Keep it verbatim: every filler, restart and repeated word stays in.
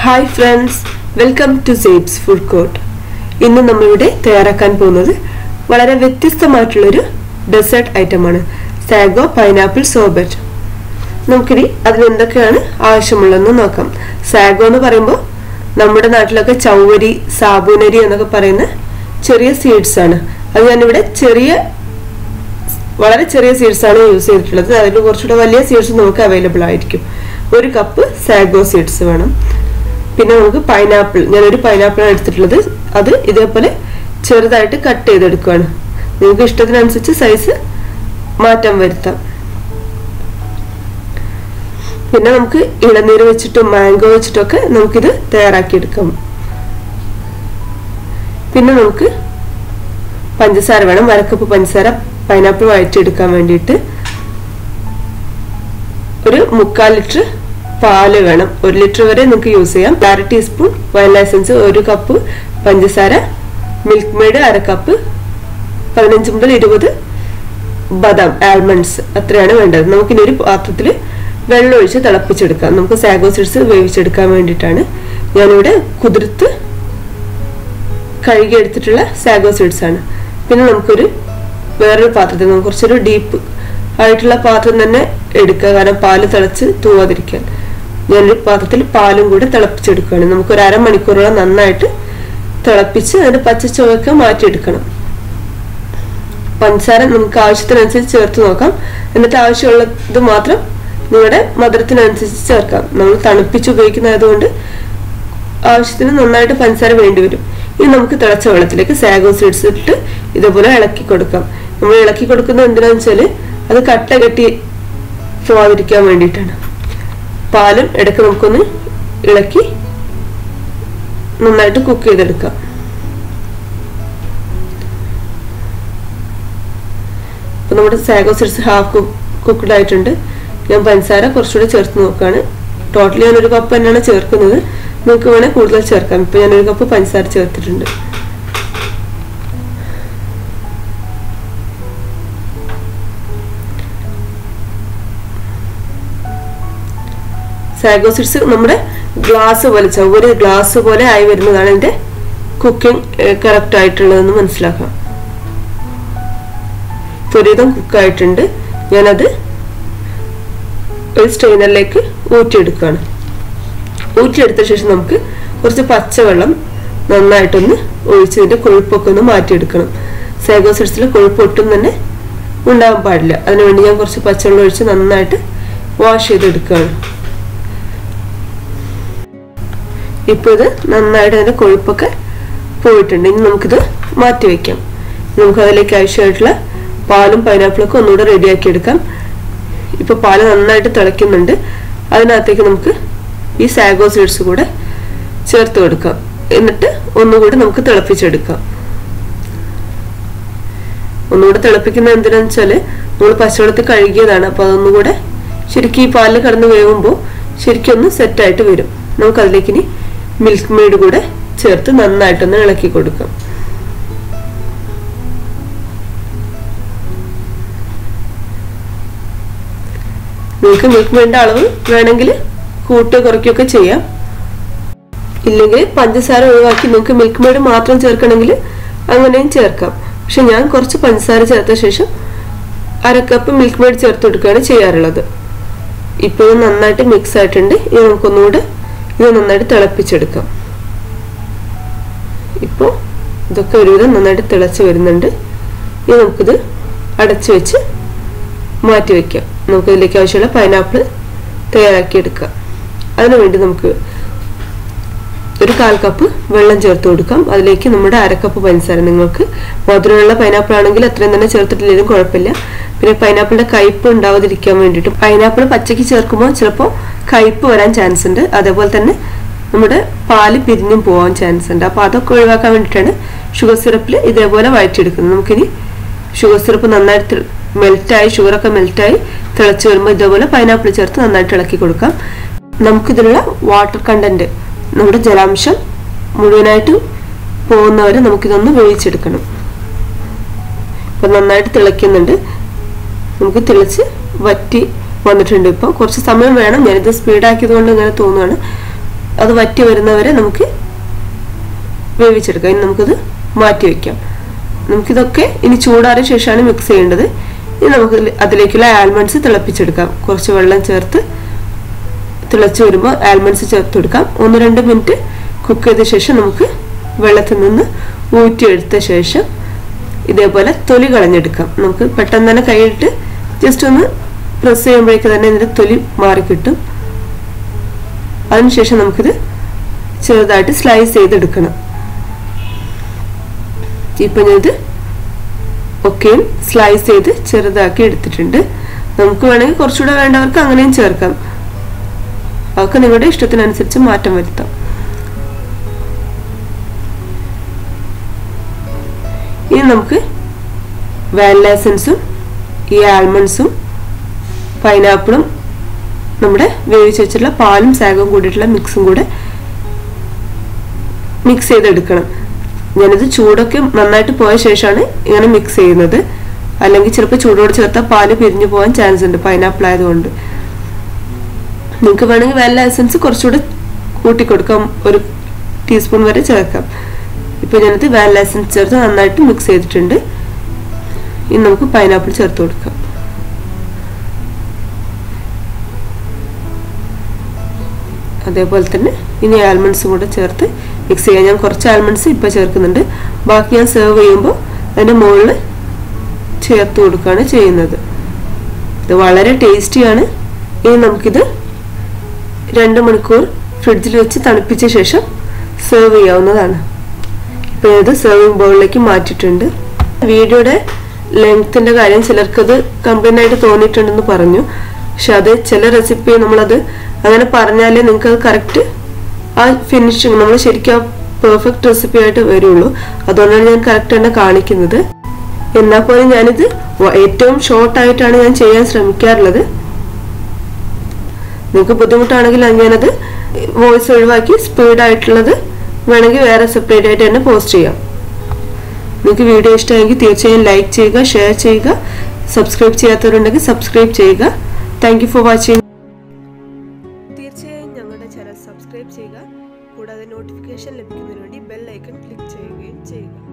Hi friends, welcome to Zabe's Food Court. ഇന്ന് നമ്മൾ ഇവിടെ തയ്യാറാക്കാൻ പോകുന്നത് വളരെ വ്യത്യസ്തമായിട്ടുള്ള ഒരു ഡെസേർട്ട് ഐറ്റം ആണ്. Sago pineapple sorbet. നമുക്കിനി അതിന് എന്തൊക്കെയാണ് ആവശ്യമുള്ളതെന്ന് നോക്കാം. സാഗോ എന്ന് പറയുമ്പോൾ നമ്മുടെ നാട്ടിലൊക്കെ ചൗവരി, സാബൂനരി എന്നൊക്കെ പറയുന്ന ചെറിയ സീഡ്സ് ആണ്. അത് ഞാനിവിടെ ചെറിയ വളരെ ചെറിയ സീഡ്സ് ആണ് യൂസ് ചെയ്തിട്ടുള്ളത്. അതിൽ കുറച്ചുകൂടെ വലിയ സീഡ്സ് നമുക്ക് അവൈലബിൾ ആയിരിക്കും. ഒരു കപ്പ് സാഗോ സീഡ്സ് വേണം. പിന്നെ നമുക്ക് പൈനാപ്പിൾ, ഞാനൊരു പൈനാപ്പിളാണ് എടുത്തിട്ടുള്ളത്. അത് ഇതേപോലെ ചെറുതായിട്ട് കട്ട് ചെയ്തെടുക്കുകയാണ്. നിങ്ങൾക്ക് ഇഷ്ടത്തിനനുസരിച്ച് സൈസ് മാറ്റം വരുത്താം. പിന്നെ നമുക്ക് ഇളനീര് വെച്ചിട്ടും മാംഗോ വെച്ചിട്ടൊക്കെ നമുക്കിത് തയ്യാറാക്കിയെടുക്കാം. പിന്നെ നമുക്ക് പഞ്ചസാര വേണം. അരക്കപ്പ് പഞ്ചസാര പൈനാപ്പിൾ വഴറ്റിയെടുക്കാൻ വേണ്ടിയിട്ട്. ഒരു മുക്കാൽ ലിറ്റർ പാല് വേണം. ഒരു ലിറ്റർ വരെ നിങ്ങൾക്ക് യൂസ് ചെയ്യാം. അര ടീസ്പൂൺ വനില എസൻസ്, ഒരു കപ്പ് പഞ്ചസാര, മിൽക്ക് മെയ്ഡ് അര കപ്പ്, പതിനഞ്ച് മുതൽ ഇരുപത് ബദാം ആൽമണ്ട്സ്, അത്രയാണ് വേണ്ടത്. നമുക്കിനി ഒരു പാത്രത്തിൽ വെള്ളം ഒഴിച്ച് തിളപ്പിച്ചെടുക്കാം. നമുക്ക് സാഗോ സീഡ്സ് വേവിച്ചെടുക്കാൻ വേണ്ടിയിട്ടാണ്. ഞാനിവിടെ കുതിർത്ത് കഴുകിയെടുത്തിട്ടുള്ള സാഗോ സീഡ്സ് ആണ്. പിന്നെ നമുക്കൊരു വേറൊരു പാത്രത്തിൽ നമുക്ക് കുറച്ചൊരു ഡീപ്പ് ആയിട്ടുള്ള പാത്രം തന്നെ എടുക്കുക, കാരണം പാല് തിളച്ച് തൂവാതിരിക്കാൻ. ഞാനൊരു പാത്രത്തിൽ പാലും കൂടി തിളപ്പിച്ചെടുക്കുകയാണ്. നമുക്കൊരു അരമണിക്കൂറോളം നന്നായിട്ട് തിളപ്പിച്ച് അതിന്റെ പച്ചച്ചുവയൊക്കെ മാറ്റിയെടുക്കണം. പഞ്ചസാര നമുക്ക് ആവശ്യത്തിനനുസരിച്ച് ചേർത്ത് നോക്കാം. എന്നിട്ട് ആവശ്യമുള്ളത് മാത്രം നിങ്ങളുടെ മധുരത്തിനനുസരിച്ച് ചേർക്കാം. നമ്മൾ തണുപ്പിച്ച് ഉപയോഗിക്കുന്നതുകൊണ്ട് ആവശ്യത്തിന് നന്നായിട്ട് പഞ്ചസാര വേണ്ടി വരും. ഇനി നമുക്ക് തിളച്ച വെള്ളത്തിലേക്ക് സാഗോ സീഡ്സ് ഇട്ട് ഇതുപോലെ ഇളക്കി കൊടുക്കാം. നമ്മൾ ഇളക്കി കൊടുക്കുന്നത് എന്തിനാന്ന് വെച്ചാൽ അത് കട്ട കെട്ടി പോവാതിരിക്കാൻ വേണ്ടിയിട്ടാണ്. പാലും ഇടയ്ക്ക് നമുക്കൊന്ന് ഇളക്കി നന്നായിട്ട് കുക്ക് ചെയ്തെടുക്കാം. അപ്പൊ നമ്മുടെ സാഗോ സീഡ്സ് ഹാഫ് കുക്ക്ഡ് ആയിട്ടുണ്ട്. ഞാൻ പഞ്ചസാര കുറച്ചുകൂടെ ചേർത്ത് നോക്കുകയാണ്. ടോട്ടലി ഞാനൊരു കപ്പ് തന്നെയാണ് ചേർക്കുന്നത്. നിങ്ങൾക്ക് വേണേൽ കൂടുതൽ ചേർക്കാം. ഇപ്പൊ ഞാനൊരു കപ്പ് പഞ്ചസാര ചേർത്തിട്ടുണ്ട്. സാഗോ സീഡ്സ് നമ്മുടെ ഗ്ലാസ് പോലെ, ചവ്വരി ഗ്ലാസ് പോലെ ആയി വരുന്നതാണ് ഇതിന്റെ കുക്കിംഗ് കറക്റ്റ് ആയിട്ടുള്ളതെന്ന് മനസ്സിലാക്കാം. ഒരുവിധം കുക്കായിട്ടുണ്ട്. ഞാനത് ഒരു സ്ട്രെയിനറിലേക്ക് ഊറ്റിയെടുക്കുകയാണ്. ഊറ്റിയെടുത്ത ശേഷം നമുക്ക് കുറച്ച് പച്ചവെള്ളം നന്നായിട്ടൊന്ന് ഒഴിച്ചതിന്റെ കൊഴുപ്പൊക്കെ ഒന്ന് മാറ്റിയെടുക്കണം. സാഗോ സീഡ്സിൽ കൊഴുപ്പ് ഒട്ടും തന്നെ ഉണ്ടാകാൻ പാടില്ല. അതിനുവേണ്ടി ഞാൻ കുറച്ച് പച്ചവെള്ളം ഒഴിച്ച് നന്നായിട്ട് വാഷ് ചെയ്തെടുക്കുകയാണ്. ഇപ്പോൾ ഇത് നന്നായിട്ട് അതിന്റെ കൊഴുപ്പൊക്കെ പോയിട്ടുണ്ട്. ഇനി നമുക്കിത് മാറ്റി വെക്കാം. നമുക്ക് അതിലേക്ക് ആവശ്യമായിട്ടുള്ള പാലും പൈനാപ്പിളൊക്കെ ഒന്നുകൂടെ റെഡിയാക്കി എടുക്കാം. ഇപ്പൊ പാല് നന്നായിട്ട് തിളയ്ക്കുന്നുണ്ട്. അതിനകത്തേക്ക് നമുക്ക് ഈ സാഗോ സീഡ്സ് കൂടെ ചേർത്ത് കൊടുക്കാം. എന്നിട്ട് ഒന്നുകൂടി നമുക്ക് തിളപ്പിച്ചെടുക്കാം. ഒന്നുകൂടെ തിളപ്പിക്കുന്നത് എന്തിനാന്ന് വെച്ചാല് നമ്മൾ പച്ചവെള്ളത്തിൽ കഴുകിയതാണ്. അപ്പൊ അതൊന്നുകൂടെ ശരിക്കും ഈ പാലിൽ കിടന്ന് വേവുമ്പോൾ ശരിക്കും ഒന്ന് സെറ്റായിട്ട് വരും. നമുക്ക് അതിലേക്ക് ഇനി മിൽക്ക് മെയ്ഡ് കൂടെ ചേർത്ത് നന്നായിട്ടൊന്ന് ഇളക്കി കൊടുക്കാം. നിങ്ങൾക്ക് മിൽക്ക് മെയ്ഡിന്റെ അളവ് വേണമെങ്കിൽ കൂട്ട് കുറയ്ക്കുകയൊക്കെ ചെയ്യാം. ഇല്ലെങ്കിൽ പഞ്ചസാര ഒഴിവാക്കി നിങ്ങൾക്ക് മിൽക്ക് മെയ്ഡ് മാത്രം ചേർക്കണമെങ്കിൽ അങ്ങനെയും ചേർക്കാം. പക്ഷെ ഞാൻ കുറച്ച് പഞ്ചസാര ചേർത്ത ശേഷം അര കപ്പ് മിൽക്ക് മെയ്ഡ് ചേർത്ത് കൊടുക്കുകയാണ് ചെയ്യാറുള്ളത്. ഇപ്പോൾ നന്നായിട്ട് മിക്സ് ആയിട്ടുണ്ട്. ഇനി നമുക്കൊന്നുകൂടെ ഇത് നന്നായിട്ട് തിളപ്പിച്ചെടുക്കാം. ഇപ്പോൾ ഇതൊക്കെ ഒരുവിധം നന്നായിട്ട് തിളച്ച് വരുന്നുണ്ട്. ഇനി നമുക്കിത് അടച്ചു വെച്ച് മാറ്റി വയ്ക്കാം. നമുക്കിതിലേക്ക് ആവശ്യമുള്ള പൈനാപ്പിൾ തയ്യാറാക്കിയെടുക്കാം. അതിനുവേണ്ടി നമുക്ക് ഒരു കാൽ കപ്പ് വെള്ളം ചേർത്ത് കൊടുക്കാം. അതിലേക്ക് നമ്മുടെ അരക്കപ്പ് പഞ്ചസാര. നിങ്ങൾക്ക് മധുരമുള്ള പൈനാപ്പിൾ ആണെങ്കിൽ അത്രയും തന്നെ ചേർത്തിട്ടില്ലെങ്കിലും കുഴപ്പമില്ല. പിന്നെ പൈനാപ്പിളിന്റെ കയ്പ്പ് ഉണ്ടാവാതിരിക്കാൻ വേണ്ടിയിട്ട് പൈനാപ്പിൾ പച്ചയ്ക്ക് ചേർക്കുമ്പോൾ ചിലപ്പോൾ കയ്പ്പ് വരാൻ ചാൻസ് ഉണ്ട്. അതേപോലെ തന്നെ നമ്മുടെ പാല് പിരിഞ്ഞും പോകാൻ ചാൻസ് ഉണ്ട്. അപ്പോൾ അതൊക്കെ ഒഴിവാക്കാൻ വേണ്ടിയിട്ടാണ് ഷുഗർ സിറപ്പിൽ ഇതേപോലെ വഴറ്റിയെടുക്കുന്നത്. നമുക്കിനി ഷുഗർ സിറപ്പ് നന്നായിട്ട് മെൽറ്റായി, ഷുഗറൊക്കെ മെൽറ്റായി തിളച്ച് വരുമ്പോൾ ഇതേപോലെ പൈനാപ്പിൾ ചേർത്ത് നന്നായിട്ട് ഇളക്കി കൊടുക്കാം. നമുക്കിതിലുള്ള വാട്ടർ കണ്ടന്റ്, നമ്മുടെ ജലാംശം മുഴുവനായിട്ട് പോകുന്നവരെ നമുക്കിതൊന്ന് വേവിച്ചെടുക്കണം. ഇപ്പൊ നന്നായിട്ട് തിളയ്ക്കുന്നുണ്ട്. നമുക്ക് തിളച്ച് വറ്റി വന്നിട്ടുണ്ട്. ഇപ്പോൾ കുറച്ച് സമയം വേണം. ഞാനിത് സ്പീഡാക്കിയത് കൊണ്ട് ഇങ്ങനെ തോന്നുകയാണ്. അത് വറ്റി വരുന്നവരെ നമുക്ക് വേവിച്ചെടുക്കാം. ഇനി നമുക്കിത് മാറ്റി വയ്ക്കാം. നമുക്കിതൊക്കെ ഇനി ചൂടാറിയ ശേഷമാണ് മിക്സ് ചെയ്യേണ്ടത്. ഇനി നമുക്ക് അതിലേക്കുള്ള ആൽമണ്ട്സ് തിളപ്പിച്ചെടുക്കാം. കുറച്ച് വെള്ളം ചേർത്ത് തിളച്ച് വരുമ്പോൾ ആൽമണ്ട്സ് ചേർത്ത് കൊടുക്കാം. ഒന്ന് രണ്ട് മിനിറ്റ് കുക്ക് ചെയ്ത ശേഷം നമുക്ക് വെള്ളത്തിൽ നിന്ന് ഊറ്റിയെടുത്ത ശേഷം ഇതേപോലെ തൊലി കളഞ്ഞെടുക്കാം. നമുക്ക് പെട്ടെന്ന് തന്നെ കൈയിട്ട് ജസ്റ്റ് ഒന്ന് പ്രസ് ചെയ്യുമ്പോഴേക്ക് തന്നെ ഇതിൻ്റെ തൊലി മാറിക്കിട്ടും. അതിനുശേഷം നമുക്കിത് ചെറുതായിട്ട് സ്ലൈസ് ചെയ്തെടുക്കണം. ഇപ്പം ഞാനിത് ഒക്കെയും സ്ലൈസ് ചെയ്ത് ചെറുതാക്കി എടുത്തിട്ടുണ്ട്. നമുക്ക് വേണമെങ്കിൽ കുറച്ചുകൂടെ വേണ്ടവർക്ക് അങ്ങനെയും ചേർക്കാം. അതൊക്കെ നിങ്ങളുടെ ഇഷ്ടത്തിനനുസരിച്ച് മാറ്റം വരുത്താം. ഇനി നമുക്ക് വാനില എസൻസും ഈ ആൽമണ്ട്സും പൈനാപ്പിളും നമ്മുടെ വേവിച്ച് വെച്ചിട്ടുള്ള പാലും സാഗും കൂടിയിട്ടുള്ള മിക്സും കൂടെ മിക്സ് ചെയ്തെടുക്കണം. ഞാനിത് ചൂടൊക്കെ നന്നായിട്ട് പോയ ശേഷമാണ് ഇങ്ങനെ മിക്സ് ചെയ്യുന്നത്. അല്ലെങ്കിൽ ചിലപ്പോൾ ചൂടോട് ചേർത്താൽ പാല് പിരിഞ്ഞു പോകാൻ ചാൻസ് ഉണ്ട് പൈനാപ്പിൾ ആയതുകൊണ്ട്. നിങ്ങൾക്ക് വേണമെങ്കിൽ വാനില എസൻസ് കുറച്ചുകൂടെ കൂട്ടിക്കൊടുക്കാം, ഒരു ടീസ്പൂൺ വരെ ചേർക്കാം. ഇപ്പോൾ ഞാനിത് വാനില എസൻസ് ചേർത്ത് നന്നായിട്ട് മിക്സ് ചെയ്തിട്ടുണ്ട്. ഇനി നമുക്ക് പൈനാപ്പിൾ ചേർത്ത് കൊടുക്കാം. അതേപോലെ തന്നെ ഇനി ആൽമണ്ട്സും കൂടെ ചേർത്ത് മിക്സ് ചെയ്യാം. ഞാൻ കുറച്ച് ആൽമണ്ട്സ് ഇപ്പോൾ ചേർക്കുന്നുണ്ട്. ബാക്കി ഞാൻ സെർവ് ചെയ്യുമ്പോൾ അതിൻ്റെ മുകളിൽ ചേർത്ത് കൊടുക്കുകയാണ് ചെയ്യുന്നത്. ഇത് വളരെ ടേസ്റ്റിയാണ്. ഇനി നമുക്കിത് രണ്ട് മണിക്കൂർ ഫ്രിഡ്ജിൽ വെച്ച് തണുപ്പിച്ച ശേഷം സെർവ് ചെയ്യാവുന്നതാണ്. ഇപ്പോൾ ഇത് സെർവിങ് ബൗളിലേക്ക് മാറ്റിയിട്ടുണ്ട്. വീഡിയോയുടെ ലെങ്ത്തിൻ്റെ കാര്യം ചിലർക്കത് കംപ്ലൈൻ്റ് ആയിട്ട് തോന്നിയിട്ടുണ്ടെന്ന് പറഞ്ഞു. പക്ഷെ അത് ചില റെസിപ്പി നമ്മളത് അങ്ങനെ പറഞ്ഞാലേ നിങ്ങൾക്ക് അത് കറക്റ്റ് ആ ഫിനിഷിങ് നമ്മൾ ശരിക്കും ആ പെർഫെക്റ്റ് റെസിപ്പി ആയിട്ട് വരുള്ളൂ. അതുകൊണ്ടാണ് ഞാൻ കറക്റ്റ് തന്നെ കാണിക്കുന്നത്. എന്നാൽ പോലും ഞാനിത് ഏറ്റവും ഷോർട്ടായിട്ടാണ് ഞാൻ ചെയ്യാൻ ശ്രമിക്കാറുള്ളത്. നിങ്ങൾക്ക് ബുദ്ധിമുട്ടാണെങ്കിൽ ഞാനത് വോയിസ് ഒഴിവാക്കി സ്പീഡായിട്ടുള്ളത് വേണമെങ്കിൽ വേറെ സെപ്പറേറ്റ് ആയിട്ട് തന്നെ പോസ്റ്റ് ചെയ്യാം. നിങ്ങൾക്ക് വീഡിയോ ഇഷ്ടമായെങ്കിൽ തീർച്ചയായും ലൈക്ക് ചെയ്യുക, ഷെയർ ചെയ്യുക. സബ്സ്ക്രൈബ് ചെയ്യാത്തവരുണ്ടെങ്കിൽ സബ്സ്ക്രൈബ് ചെയ്യുക. Thank you for watching. തീർച്ചയായും ഞങ്ങളുടെ ചാനൽ സബ്സ്ക്രൈബ് ചെയ്യുക. കൂടാതെ നോട്ടിഫിക്കേഷൻ ലഭിക്കുന്നതിന് വേണ്ടി ബെൽ ഐക്കൺ ക്ലിക്ക് ചെയ്യുകയും ചെയ്യുക.